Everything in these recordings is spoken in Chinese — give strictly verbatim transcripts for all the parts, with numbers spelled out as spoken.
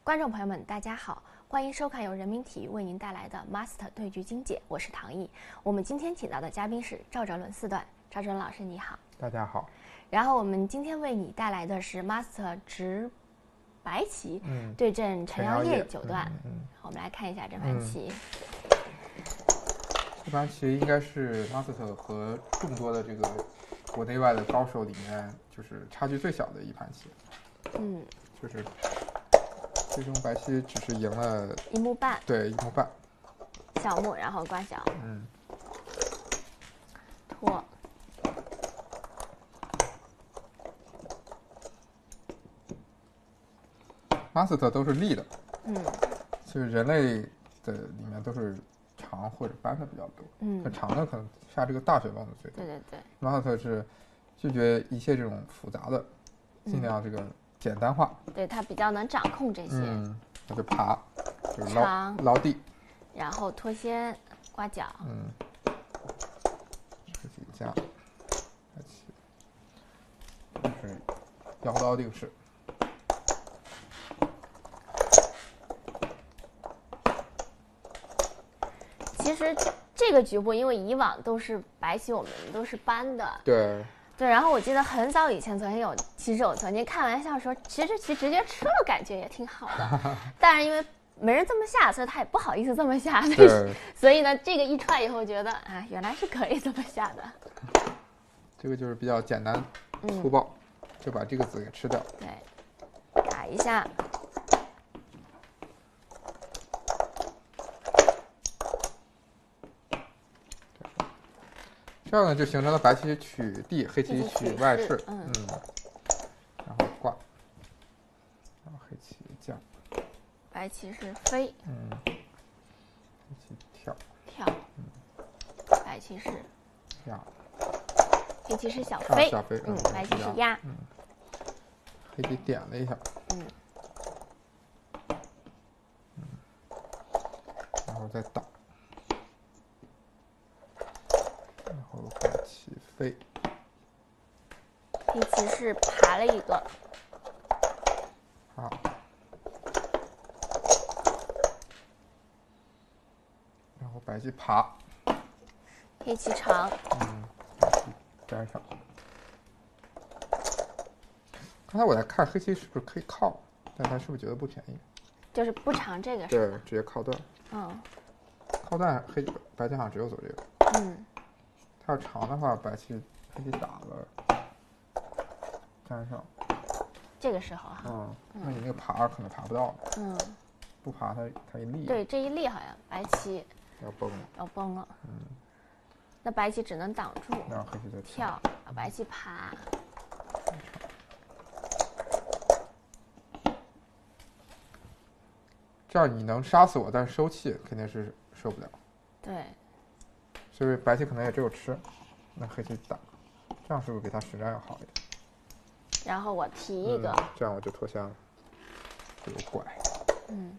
观众朋友们，大家好，欢迎收看由人民体育为您带来的 Master 对局精解，我是唐毅。我们今天请到的嘉宾是赵哲伦四段，赵哲伦老师你好。 大家好。 然后我们今天为你带来的是 Master 直白棋、嗯、对阵陈耀烨九段。嗯嗯、我们来看一下这盘棋。 嗯、这盘棋应该是 Master 和众多的这个国内外的高手里面，就是差距最小的一盘棋。嗯，就是。最终白棋只是赢了一目半， 对，一目半， 小目，然后挂角， 嗯， 拖， 马斯特都是立的， 嗯， 就是人类的里面都是长或者扳的比较多，嗯，长的可能下这个大雪崩的最多， 对对对， 马斯特是拒绝一切这种复杂的，尽量这个。简单化， 对他比较能掌控这些。 嗯，他就爬，就是捞捞地， 然后脱先刮角。 嗯，这几个架，开启，就是摇刀定式。 其实这个局部，因为以往都是白棋，我们都是扳的。 对。 对，然后我记得很早以前，曾经有，其实我曾经开玩笑说，其实这棋直接吃了，感觉也挺好的。但是因为没人这么下，所以他也不好意思这么下。 对。 所以呢，这个一踹以后，觉得啊，原来是可以这么下的。 这个就是比较简单粗暴，嗯、就把这个子给吃掉。 对，打一下。 这样呢，就形成了白棋取地，黑棋取外势， 嗯， 嗯，然后挂，然后黑棋将， 白棋是飞， 嗯，黑棋跳， 跳， 嗯， 白棋是压， 黑棋是小飞， 啊、小飞， 嗯，白棋是压， 嗯，黑棋点了一下， 嗯， 嗯，然后再打。然后白棋飞， 黑棋是爬了一个， 好，然后白棋爬， 黑棋长， 嗯，白棋粘上。刚才我在看黑棋是不是可以靠，但他是不是觉得不便宜？ 就是不长这个是对，直接靠断。 嗯， 靠断黑白棋好像只有走这个。 嗯。 它要长的话，白棋黑棋打了，粘上。 这个时候哈， 嗯，那你那个爬可能爬不到。 嗯， 不爬它它一立。 对，这一立好像白棋要崩了。 要崩了。 嗯， 那白棋只能挡住。 然后黑棋再跳，把白棋爬。 这样你能杀死我，但是收气肯定是受不了。 对。 所以白棋可能也只有吃，那黑棋打，这样是不是比他实战要好一点？ 然后我提一个， 嗯、这样我就脱先了，有拐。 嗯。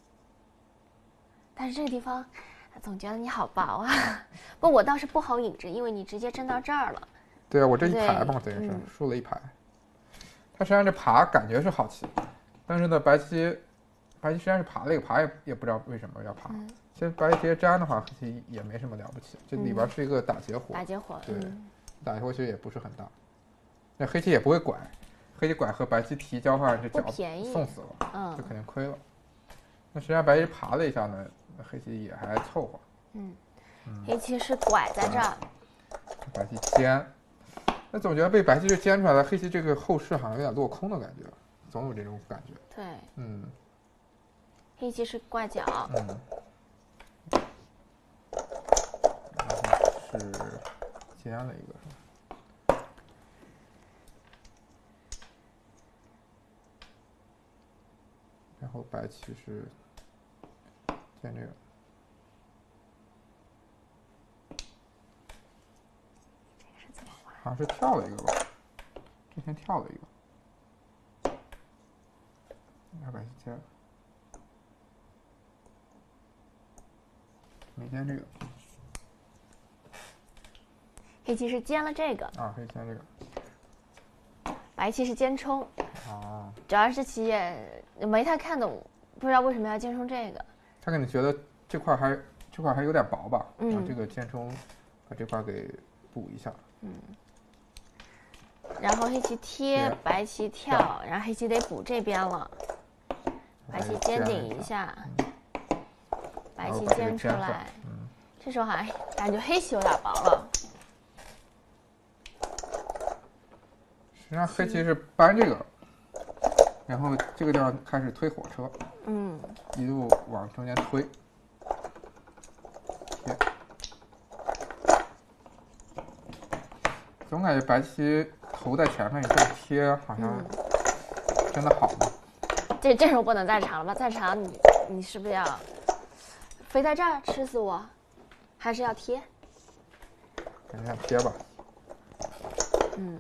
但是这个地方，总觉得你好薄啊。不，我倒是不好引直，因为你直接争到这儿了。 对啊，我这一排嘛，等于是输了一排。他实际上这爬感觉是好棋，但是呢，白棋，白棋实际上是爬了一个爬也也不知道为什么要爬。嗯，其实白棋直接粘的话，黑棋也没什么了不起，这里边是一个打劫活。 打劫活， 对， 嗯、 打劫活其实也不是很大。那黑棋也不会拐，黑棋拐和白棋提交换，这角送死了，嗯，就肯定亏了。那实际上白棋爬了一下呢，那黑棋也还凑合。 嗯，嗯黑棋是拐在这儿， 白棋尖，那总觉得被白棋就尖出来了，黑棋这个后势好像有点落空的感觉，总有这种感觉。 对， 嗯， 黑棋是挂角， 嗯。是尖了一个，然后白棋是尖这个， 这个是怎么玩？ 好像是跳了一个吧，之前跳了一个，然后白棋尖，没尖这个。 黑棋是尖了这个啊，黑棋尖这个， 白棋是尖冲啊。 主要是棋也没太看懂，不知道为什么要尖冲这个。 他可能觉得这块还这块还有点薄吧， 嗯， 然后这个尖冲把这块给补一下。 嗯。然后黑棋贴，白棋跳，然后黑棋得补这边了。白棋尖顶一下，嗯、白棋尖出来。嗯，这时候好像感觉黑棋有点薄了。 实际上黑棋是搬这个，然后这个地方开始推火车， 嗯， 一路往中间推。总感觉白棋头在前面，你这么贴好像真的好吗？ 嗯、这这时候不能再长了吧？再长你你是不是要飞在这儿吃死我？还是要贴？ 感觉要贴吧。 嗯，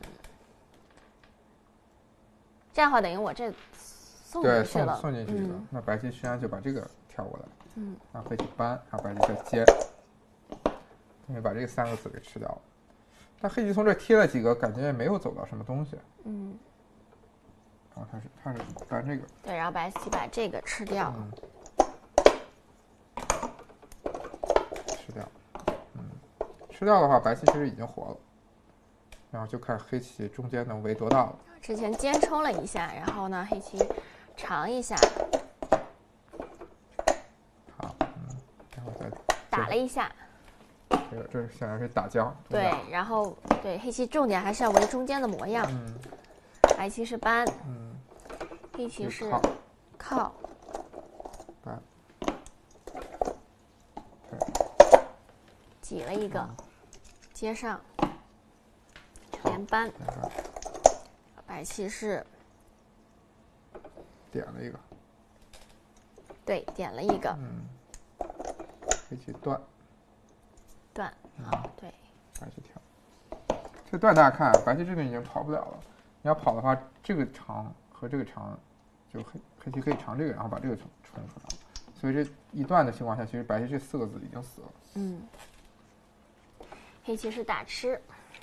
这样的话等于我这送对进去了， 送送进去了。 嗯、 那白棋实际上就把这个跳过来， 嗯， 然后黑棋搬，然后白棋再尖，等于把这三个子给吃掉了。但黑棋从这贴了几个，感觉也没有走到什么东西。 嗯。 然后他是他是搬这个。 对，然后白棋把这个吃掉。 嗯。吃掉。嗯。吃掉的话，白棋其实已经活了。然后就看黑棋中间能围多大了。 之前尖冲了一下，然后呢，黑棋长一下。 好，嗯，然后再打了一下。 这个这是显然是打将。 对，然后对黑棋重点还是要围中间的模样。 嗯。 白棋是搬。 嗯。 黑棋是靠。 靠。 搬。 挤了一个，嗯、接上。连搬。白棋是点了一个。 对，点了一个。 嗯。黑棋断。 断啊，对， 白棋跳，这断大家看，白棋这边已经跑不了了。你要跑的话，这个长和这个长，就黑黑棋可以长这个，然后把这个冲冲出来。所以这一断的情况下，其实白棋这四个子已经死了。 嗯。黑棋是打吃，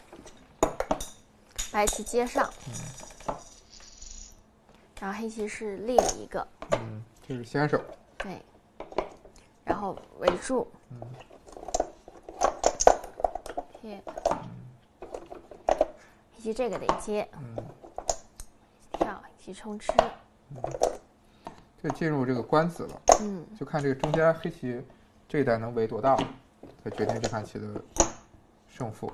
白棋接上，嗯、然后黑棋是立了一个。 嗯，这是先手。 对，然后围住。嗯。贴，黑棋这个得接， 嗯， 跳，黑棋冲吃， 嗯，就进入这个官子了， 嗯， 就看这个中间黑棋这一带能围多大，才决定这盘棋的胜负。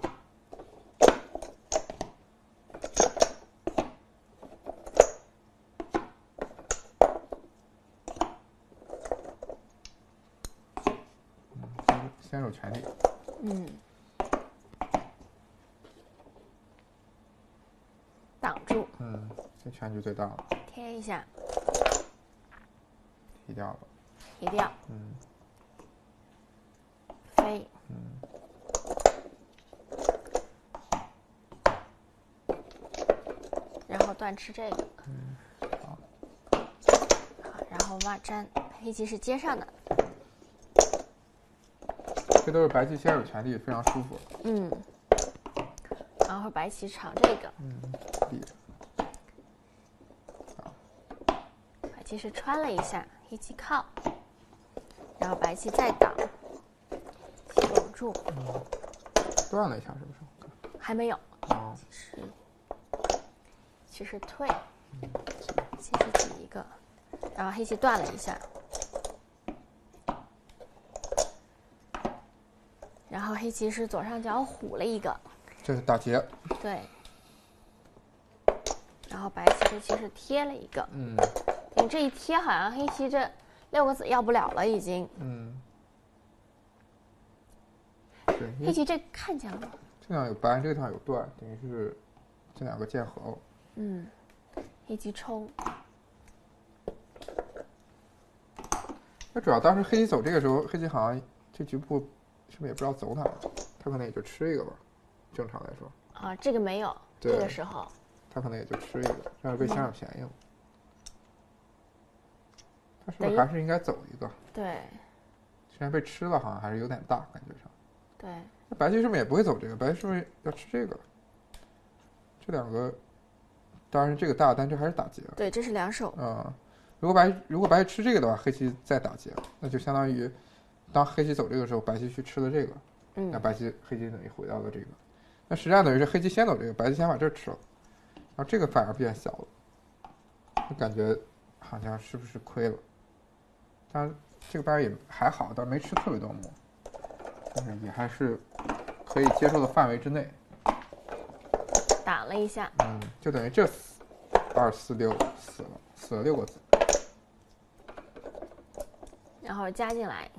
嗯，先手全力， 嗯。挡住， 嗯，这全局最大了。 贴一下， 踢掉了， 踢掉， 嗯， 飞， 嗯， 然后断吃这个， 嗯，好， 好，然后挖粘，黑棋是接上的， 这都是白棋先手全力，非常舒服。 嗯，然后白棋长这个， 嗯。 白棋是穿了一下，黑棋靠，然后白棋再挡，棋稳住。 嗯，断了一下是不是？ 还没有。 哦。 是，棋是退， 嗯、 棋是挤一个，然后黑棋断了一下，然后黑棋是左上角虎了一个。 这是打劫。 对。然后白棋这棋是贴了一个， 嗯， 你这一贴好像黑棋这六个子要不了了已经。 嗯，对， 黑棋这看见了吗？ 这地方有搬，这个地方有断，等于是这两个键合了。 嗯，黑棋冲。 那主要当时黑棋走这个时候，黑棋好像这局部是不是也不知道走哪了？他可能也就吃一个吧，正常来说。 啊，这个没有，这个时候。 他可能也就吃一个，这样被先占便宜了。他是不是还是应该走一个？ 对。 虽然被吃了，好像还是有点大，感觉上。 对。 那白棋是不是也不会走这个？白棋是不是要吃这个？这两个当然这个大，但这还是打劫。 对，这是两手。 嗯，如果白如果白棋吃这个的话，黑棋再打劫，那就相当于当黑棋走这个时候，白棋去吃了这个， 嗯， 那白棋黑棋等于回到了这个，那实际上等于是黑棋先走这个，白棋先把这吃了，然后这个反而变小了，就感觉好像是不是亏了？当然这个白也还好，但没吃特别多目，但是也还是可以接受的范围之内。 打了一下， 嗯，就等于这二四六死了，死了六个子。 然后加进来。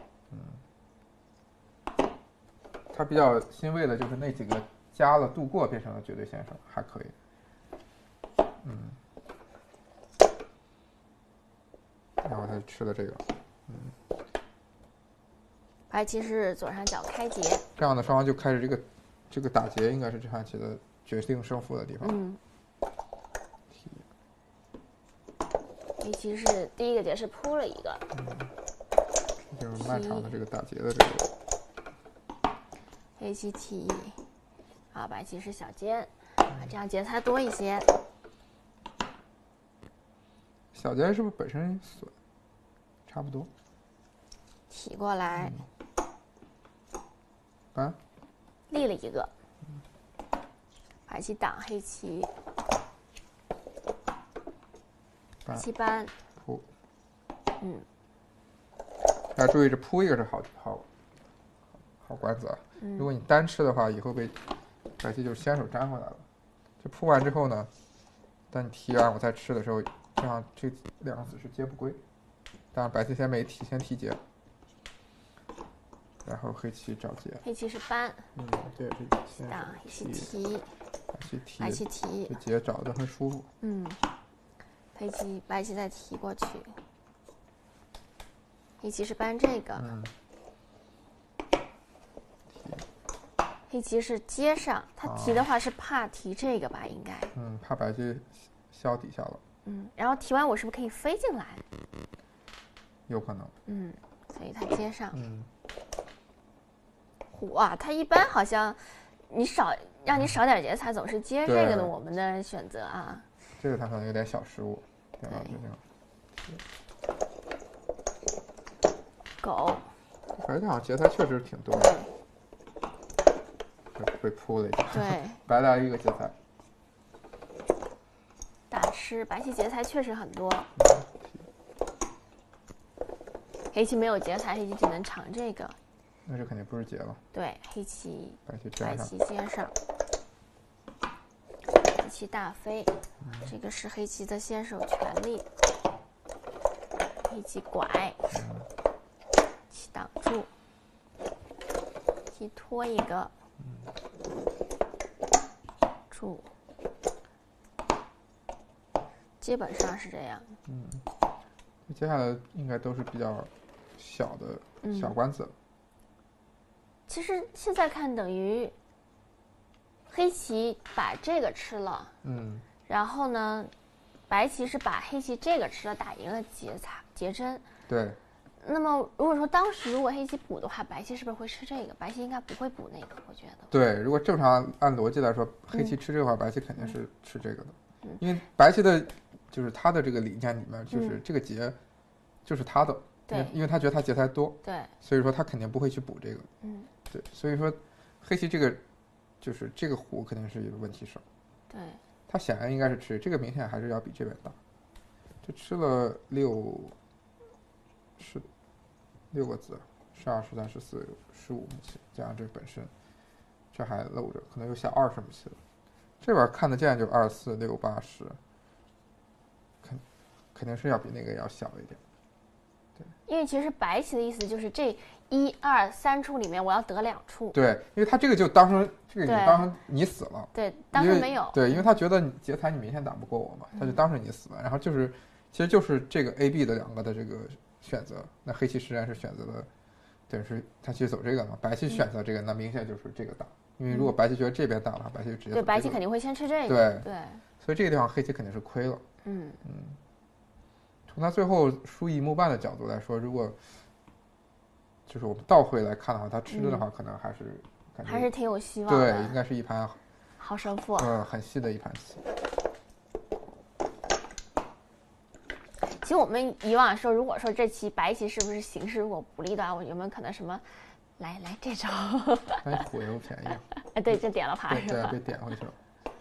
嗯，他比较欣慰的就是那几个加了度过变成了绝对先手，还可以。嗯，然后他吃了这个。嗯， 白棋是左上角开劫。 这样呢，双方就开始这个这个打劫，应该是这盘棋的决定胜负的地方。 嗯。黑棋是第一个劫是扑了一个。 嗯，这就是漫长的这个打劫的这个。 黑棋提，啊，白棋是小尖，啊，这样劫材多一些。 小尖是不是本身损？差不多。 提过来。 搬。 立了一个。白棋挡黑棋。白棋搬。 扑。 嗯。 大家注意，这扑一个是好好好官子啊。 嗯、 如果你单吃的话，以后被白棋就先手粘回来了。这扑完之后呢，当你提完我再吃的时候，这样这两个子是接不归。当然白棋先没提，先提劫，然后黑棋找劫。 黑棋是搬。 嗯，这也是先挡黑棋提。 白棋提。 白棋提。 这劫找的很舒服。 嗯。黑棋白棋再提过去。黑棋是搬这个。 嗯。 黑棋是接上，他提的话是怕提这个吧，应该。 嗯，怕白棋消底下了。 嗯，然后提完我是不是可以飞进来？ 有可能。 嗯，所以他接上。 嗯。 虎啊，他一般好像你少让你少点劫财，总是接这个的，我们的选择啊。 这个他可能有点小失误。对吧？就这样。 狗。 白棋好像劫财确实挺多的。被扑了一下， 对， 白来一个劫财， 大吃白棋劫财确实很多，黑棋没有劫财，黑棋只能尝这个， 那这肯定不是劫了。 对，黑棋白棋白棋接上，白棋大飞，嗯、这个是黑棋的先手权利，黑棋拐，嗯、棋挡住，棋拖一个。住，基本上是这样。 嗯，接下来应该都是比较小的小官子。 嗯、其实现在看，等于黑棋把这个吃了， 嗯， 然后呢，白棋是把黑棋这个吃了，打赢了劫财劫真。 对。 那么如果说当时如果黑棋补的话，白棋是不是会吃这个？白棋应该不会补那个，我觉得。 对，如果正常按逻辑来说，黑棋吃这个话，嗯、白棋肯定是吃这个的，嗯、因为白棋的，就是他的这个理念里面，就是这个劫，就是他的， 对、嗯， 因为他觉得他劫财多， 对， 所以说他肯定不会去补这个， 嗯， 对，所以说黑棋这个，就是这个虎肯定是有问题手， 对， 他显然应该是吃这个，明显还是要比这边大，这吃了六，是。六个子，十二、十三、十四、十五目棋，加上这本身，这还漏着，可能有小二十目棋了。这边看得见就二四六八十，肯肯定是要比那个要小一点。对， 因为其实白棋的意思就是这一二三处里面我要得两处。 对，因为他这个就当成这个就当成你死了。 对，当时没有。 对，因为他觉得你劫财你明显打不过我嘛，他就当成你死了。然后就是，其实就是这个 A、B 的两个的这个。选择，那黑棋实际上是选择了，等于是他去走这个嘛，白棋选择这个，嗯、那明显就是这个大，因为如果白棋觉得这边大的话，白棋就直接、这个、 对，白棋肯定会先吃这个， 对对， 所以这个地方黑棋肯定是亏了， 嗯嗯，从他最后输一目半的角度来说，如果就是我们倒回来看的话，他吃的话，可能还是、嗯、感觉还是挺有希望的， 对，应该是一盘好胜负， 嗯，很细的一盘棋。 其实我们以往说，如果说这棋白棋是不是形势如果不利的话，我有没有可能什么，来来这招？ 哎，虎又便宜了。 哎，对，这点了牌是吧？ 对，被点回去了。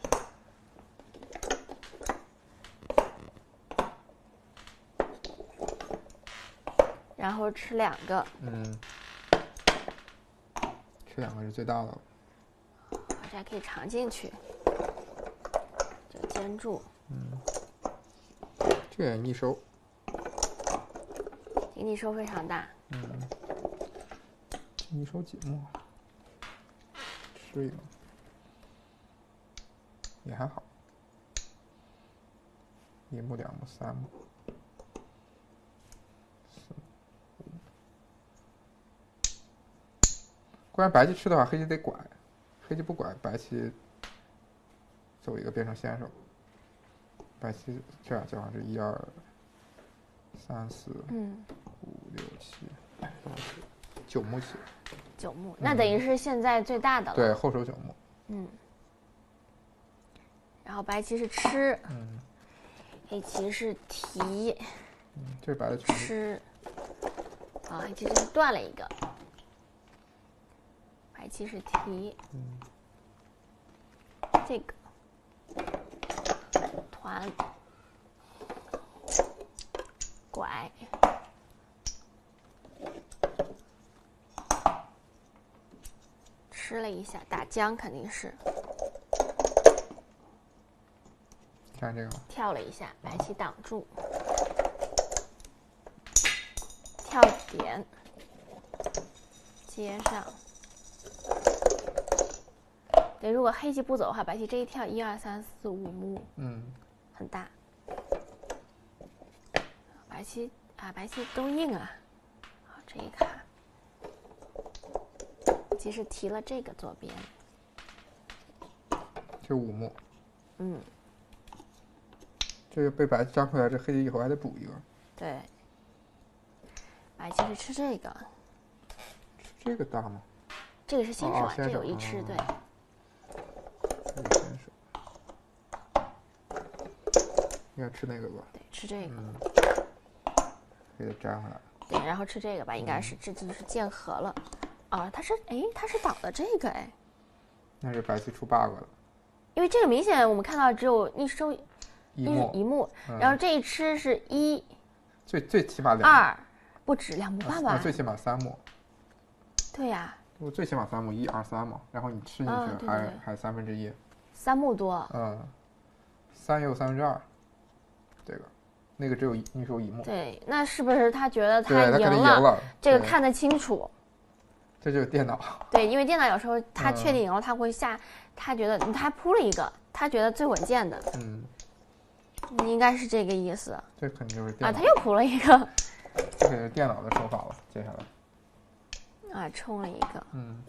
然后吃两个。 嗯。吃两个是最大的了。 这还可以藏进去，这个尖住。 嗯。这也逆收。 逆收非常大。 嗯。逆收几目？吃一个。也还好。一目、两目、三目。关键白棋吃的话，黑棋得拐，黑棋不拐，白棋走一个变成先手。白棋这样就好像是一二三四嗯五六七八九九目棋。 九目，那等于是现在最大的了。 对，后手九目。 嗯。然后白棋是吃， 嗯， 黑棋是提， 嗯，这是白的吃。啊，黑棋这是断了一个。白棋是提， 嗯， 这个团拐，吃了一下，打将肯定是。 看这个， 跳了一下，白棋挡住，跳点，接上。对，如果黑棋不走的话，白棋这一跳一二三四五目， 嗯， 很大。白棋啊，白棋都硬啊。好，这一卡，其实提了这个左边， 这五目。 嗯， 这个被白棋粘回来，这黑棋以后还得补一个。 对，白棋是吃这个。 吃这个大吗？ 这个是先手， 哦、 这有一吃，对。 这个先手。应该吃那个吧？ 对，吃这个。 嗯。给它粘回来。 对，然后吃这个吧，应该是、嗯、这就是剑合了。啊，他是哎，他是挡的这个哎。 那是白棋出 bug 了。 因为这个明显我们看到只有逆收一目一目， 嗯、 然后这一吃是一。 最最起码两。 二，不止两目半吧、 啊？最起码三目。 对呀、啊。 我最起码三目，一二三嘛，然后你吃进去还、哦、对对对还三分之一。 三目多。 嗯。三也有三分之二。这个。那个只有逆收一目。 对，那是不是他觉得他赢了？ 赢了这个看得清楚。 这就是电脑。 对，因为电脑有时候他确定赢了，嗯、他会下，他觉得他还铺了一个，他觉得最稳健的。 嗯。 应该是这个意思。 这肯定就是电脑。 啊，他又铺了一个。 这个是电脑的手法了，接下来。 啊，冲了一个。 嗯。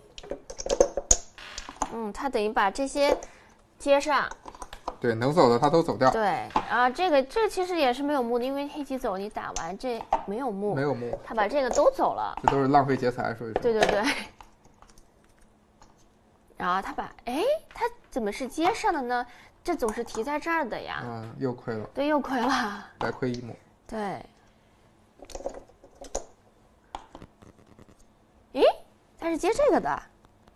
嗯，他等于把这些接上。 对，能走的他都走掉。 对，啊，这个这其实也是没有目的，因为黑棋走，你打完这没有目， 没有目， 他把这个都走了， 这都是浪费劫财，说一说。 对对对。然后他把，哎，他怎么是接上的呢？这总是提在这儿的呀。 嗯，又亏了。 对，又亏了。 白亏一目。 对。咦，他是接这个的。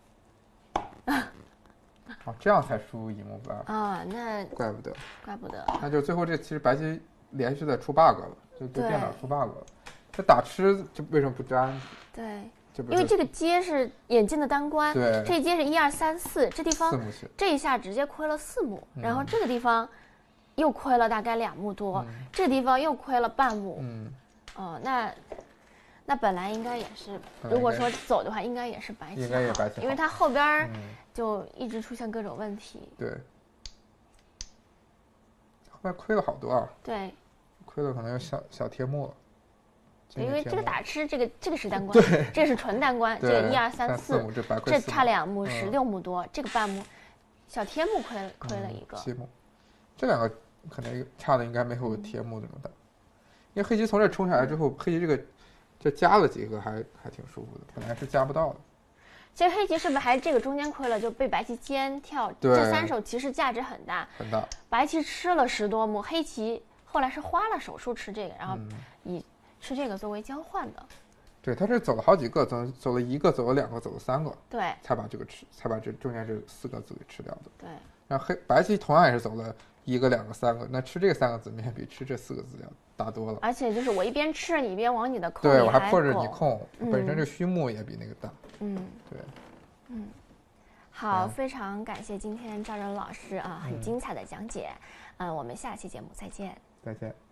哦，这样才输一目吧？ 啊，那怪不得， 怪不得。 那就最后这其实白棋连续的出 bug 了，就就电脑出 bug 了。这打吃就为什么不粘？ 对，因为这个接是眼镜的单关， 对， 这一接是一二三四，这地方四目棋， 这一下直接亏了四目，嗯、然后这个地方又亏了大概两目多，嗯、这个地方又亏了半目。 嗯， 哦，那。那本来应该也是，如果说走的话，应该也是白棋， 应该也白棋， 因为它后边就一直出现各种问题。 嗯、对，后边亏了好多啊。 对， 亏了可能有小小贴目了。 因为这个打吃，这个这个是单关， 对， 这是纯单关，这个一二三四， 这差两目是六目多，这个半目，小贴目亏了亏了一个。 七目，这两个可能差的应该没有贴目这么大，因为黑棋从这冲下来之后，黑棋这个。这加了几个还还挺舒服的，本来是加不到的。 其实黑棋是不是还这个中间亏了，就被白棋尖跳？这三手其实价值很大， 很大。 白棋吃了十多目，黑棋后来是花了手术吃这个，然后以吃这个作为交换的。 对，他是走了好几个，走走了一个，走了两个，走了三个， 对， 才把这个吃，才把这中间这四个字给吃掉的。 对。 然后黑白棋同样也是走了一个、两个、三个，那吃这三个字面比吃这四个字要大多了。 而且就是我一边吃，你一边往你的空对， 里我还迫着拱你空， 嗯、 本身这虚目也比那个大。 嗯， 对， 嗯。好，非常感谢今天赵仁老师啊，很精彩的讲解。嗯、呃，我们下期节目再见。 再见。